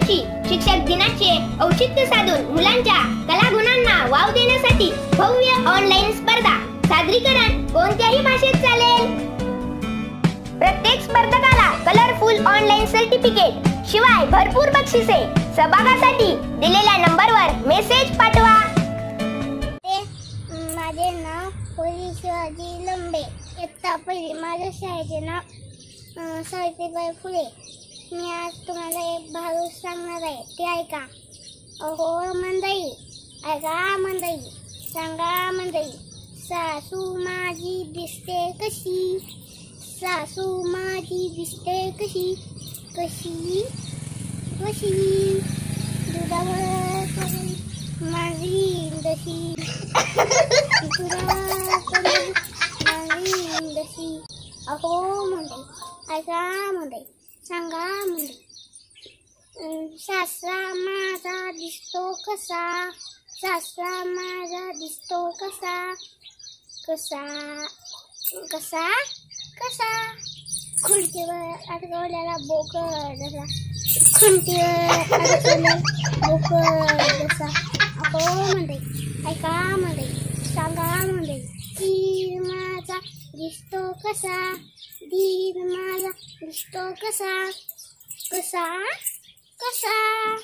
वर्षी शिक्षक दिनाचे औचित्य साधून मुलांच्या कलागुणांना वाव देण्यासाठी भव्य ऑनलाईन स्पर्धा. सादरीकरण कोणत्याही भाषेत चालेल. प्रत्येक स्पर्धकाला कलरफुल ऑनलाईन सर्टिफिकेट शिवाय भरपूर बक्षिसे. सहभागासाठी दिलेल्या नंबरवर मेसेज पाठवा. माझे नाव पोलीस शिवाजी लंबे. इयत्ता पहिली. माझ्या शाळेचे नाव सावित्रीबाई फुले. मी आज तुम्हाला एक भारूड सांगणार आहे, ते ऐका. अहो मंडळी, ऐका मंडळी, सांगा मंडळी. सासू माझी दिसते कशी, सासू माझी दिसते कशी, कशी कशी दुधावर माझी दशी, माझी दशी. अहो मंडळी, ऐका मंडळी, सांगा मंडळी. सासरा माझा दिसतो कसा, सासरा माझा दिसतो कसा, कसा कसा कसा खुर्चीवर अडकवलेला बोकड जसा, खुर्चीवर अडकवलेला बोकड जसा. अहो मंडळी, ऐका मंडळी, सांगा मंडळी. दीर माझा दिसतो कसा, दीर माझा दिसतो कसा, कसा कसा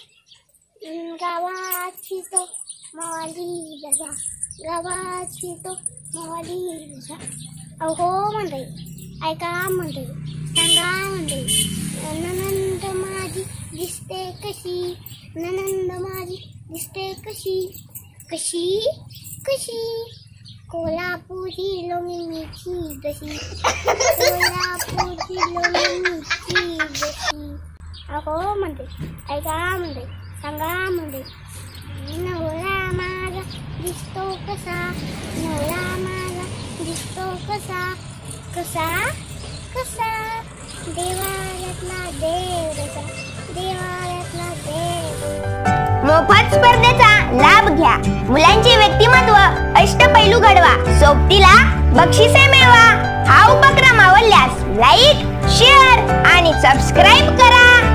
गावात फिरतो मावाली जसा, गावात फिरतो मावाली जसा. अहो मंडळी, ऐका मंडळी, सांगा मंडळी. ननंद माझी दिसते कशी, ननंद माझी दिसते कशी, कशी कशी कोल्हापुरी लोणीची जशी, कोल्हापुरी लोणीची जशी. अहो मंडळी, ऐका मंडळी, सांगा मंडळी. नवरा माझा दिसतो कसा, नवरा माझा दिसतो कसा, कसा कसा देवालयातला देव जसा, देवालयातला देव. मोफत स्पर्धेचा लाभ घ्या. मुलांचे व्यक्तिमत्व अष्टपैलू घडवा. सोबतीला बक्षिसे मिळवा. हा उपक्रम आवडल्यास लाईक, शेअर आणि सबस्क्राईब करा.